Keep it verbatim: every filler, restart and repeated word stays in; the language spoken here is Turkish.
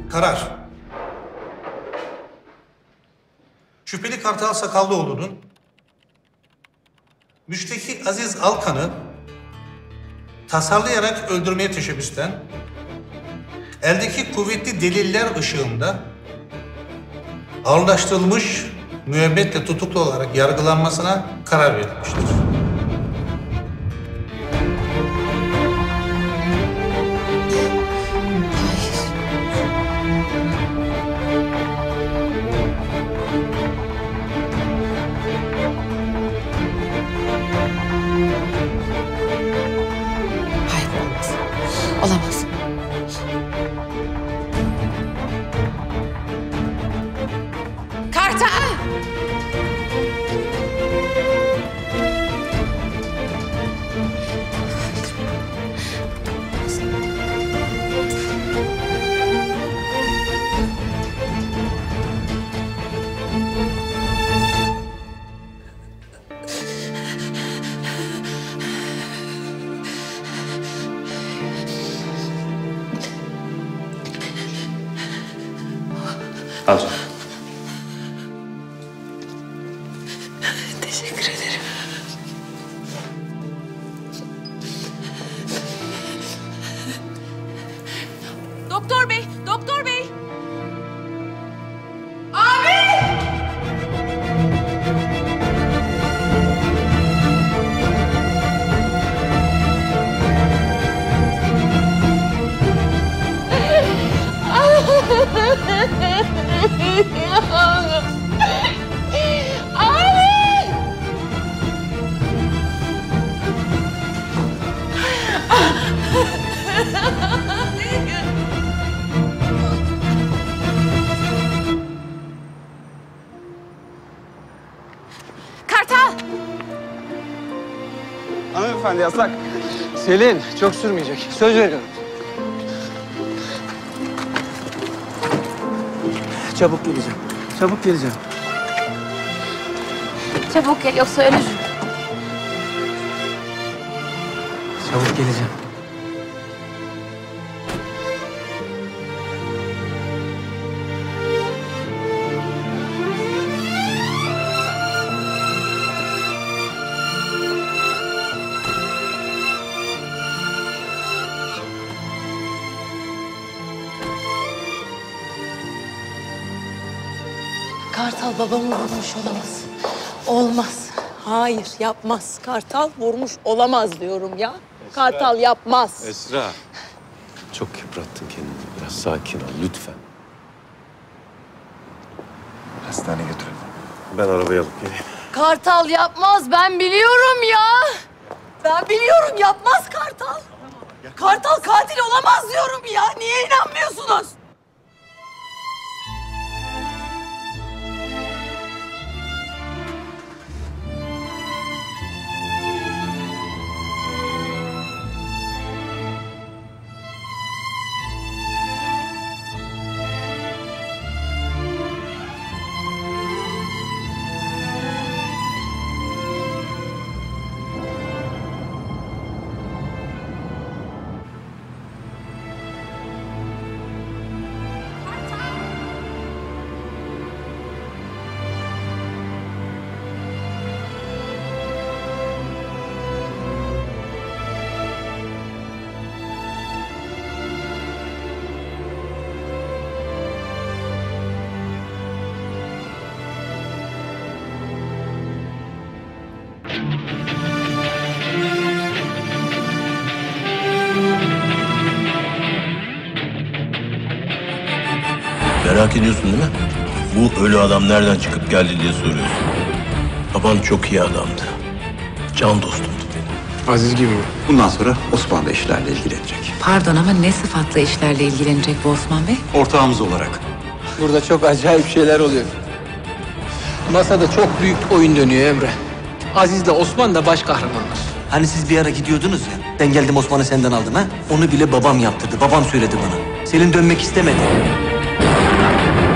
Karar. Şüpheli Kartal Sakallıoğlu'nun müşteki Aziz Alkan'ı tasarlayarak öldürmeye teşebbüsten eldeki kuvvetli deliller ışığında ağırlaştırılmış müebbetle tutuklu olarak yargılanmasına karar verilmiştir. Olamaz. Kartal! Al canım. Teşekkür ederim. Doktor bey, doktor bey. Abi! Kartal! Hanımefendi yasak. Selin çok sürmeyecek. Söz veriyorum. Çabuk geleceğim. Çabuk geleceğim. Çabuk gel yoksa ölür. Çabuk geleceğim. Kartal babamı vurmuş olamaz. Olmaz. Hayır yapmaz. Kartal vurmuş olamaz diyorum ya. Kartal yapmaz. Esra. Çok yıprattın kendini. Biraz sakin ol lütfen. Hastaneye götürelim. Ben arabayı alıp geleyim. Kartal yapmaz. Ben biliyorum ya. Ben biliyorum yapmaz Kartal. Kartal katil olamaz diyorum ya. Niye inanmıyorsunuz? Merak ediyorsun değil mi? Bu ölü adam nereden çıkıp geldi diye soruyorsun. Baban çok iyi adamdı. Can dostumdu benim. Aziz gibi mi? Bundan sonra Osman da işlerle ilgilenecek. Pardon ama ne sıfatla işlerle ilgilenecek bu Osman Bey? Ortağımız olarak. Burada çok acayip şeyler oluyor. Masada çok büyük oyun dönüyor Emre. Aziz'le Osman da baş kahramanlar. Hani siz bir ara gidiyordunuz ya. Ben geldim Osman'ı senden aldım ha. Onu bile babam yaptırdı. Babam söyledi bana. Selin dönmek istemedi.